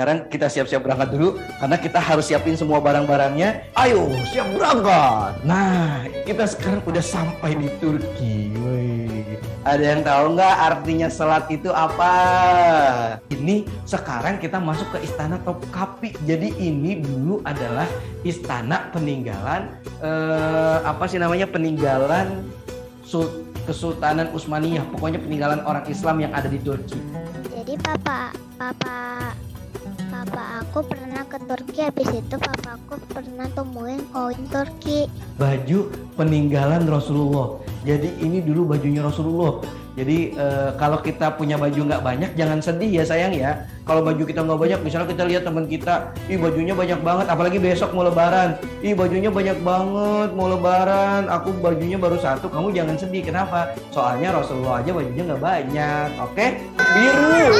Sekarang kita siap-siap berangkat dulu karena kita harus siapin semua barang-barangnya. Ayo, siap berangkat. Nah, kita sekarang udah sampai di Turki. Woi. Ada yang tahu nggak artinya salat itu apa? Ini sekarang kita masuk ke Istana Topkapi. Jadi ini dulu adalah istana peninggalan peninggalan Kesultanan Utsmaniyah. Pokoknya peninggalan orang Islam yang ada di Turki. Jadi papa aku pernah ke Turki, habis itu papa aku pernah temuin koin Turki. Baju peninggalan Rasulullah. Jadi ini dulu bajunya Rasulullah. Jadi kalau kita punya baju nggak banyak, jangan sedih ya sayang ya. Kalau baju kita nggak banyak, misalnya kita lihat teman kita, ih bajunya banyak banget, apalagi besok mau lebaran. Ih bajunya banyak banget, mau lebaran, aku bajunya baru satu, kamu jangan sedih. Kenapa? Soalnya Rasulullah aja bajunya nggak banyak, oke? Biru.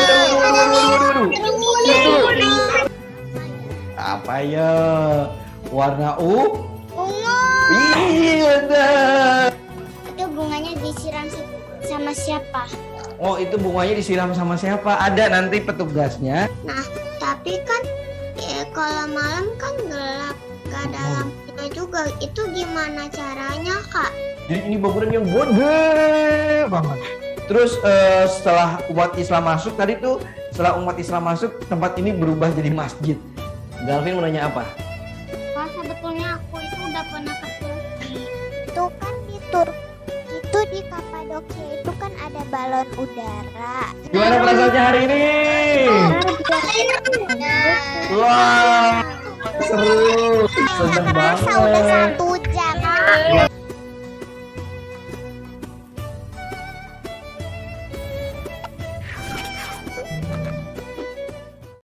Apa ya? Warna Ungu. Iya dah. Itu bunganya disiram sama siapa? Oh, itu bunganya disiram sama siapa? Ada nanti petugasnya. Nah, tapi kan kalau malam kan gelap, gak ada lampunya juga. Itu gimana caranya, Kak? Jadi ini bangunan yang gede banget. Terus setelah umat Islam masuk tadi tuh, setelah umat Islam masuk, tempat ini berubah jadi masjid. Galvin mau nanya apa? Kak, sebetulnya aku itu udah pernah ke Turki. Itu kan di Turki, itu di Kapadokia itu kan ada balon udara. Gimana perasaannya hari ini? Wah, seru, seneng Rasa udah banget. satu